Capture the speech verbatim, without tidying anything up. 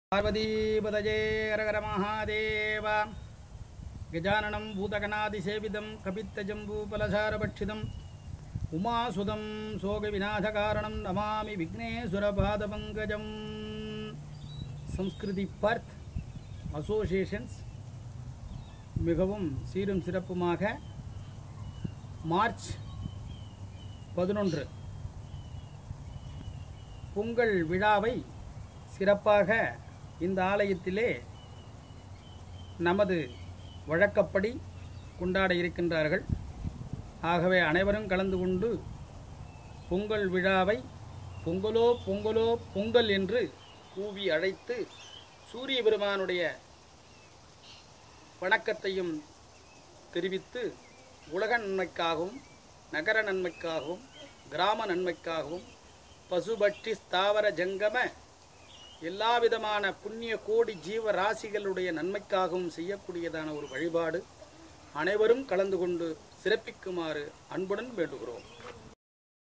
पार्वतीपदये हर महादेव गजाननं भूतगणादिसेवितं कपित्तजम्बूफलसारभक्षितम् उमासुतं शोकविनाशकारणं नमामि विघ्नेश्वरपादपङ्कजं। संस्कृति Perth associations மிகவும் சீரும் சிறப்புமாக மார்ச் பதினொன்று பொங்கல் விழாவை சிறப்பாக இந்த ஆலயத்திலே நமது வழக்கப்படி கொண்டாட இருக்கின்றார்கள். ஆகவே அனைவரும் கலந்து கொண்டு பொங்கல் விழாவை பொங்கலோ பொங்கலோ பொங்கல் என்று கூவி அழைத்து சூரிய பெருமானுடைய வணக்கத்தையும் தெரிவித்து உலக நன்மைக்காகவும் நகர நன்மைக்காகவும் கிராம நன்மைக்காகவும் பசுபட்சி ஸ்தாவர ஜங்கம எல்லா விதமான புண்ணிய கோடி ஜீவ ராசிகளுடைய நன்மைக்காகவும் செய்யக்கூடியதான ஒரு வழிபாடு. அனைவரும் கலந்து கொண்டு சிறப்பிக்குமாறு அன்புடன் வேண்டுகிறோம்.